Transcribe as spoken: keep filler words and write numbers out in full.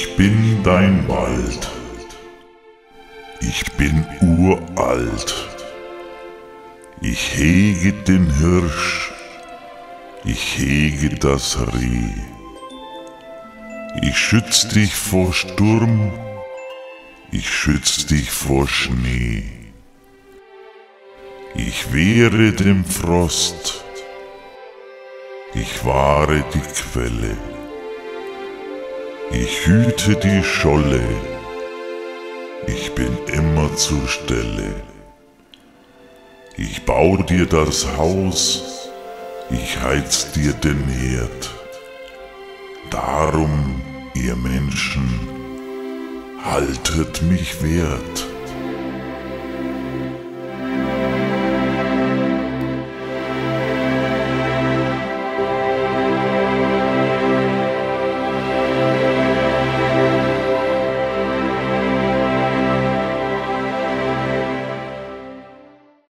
Ich bin dein Wald. Ich bin uralt. Ich hege den Hirsch. Ich hege das Reh. Ich schütz dich vor Sturm. Ich schütz dich vor Schnee. Ich wehre dem Frost. Ich wahre die Quelle. Ich hüte die Scholle. Ich bin immer zur Stelle. Ich bau dir das Haus. Ich heiz dir den Herd. Darum, ihr Menschen, haltet mich wert.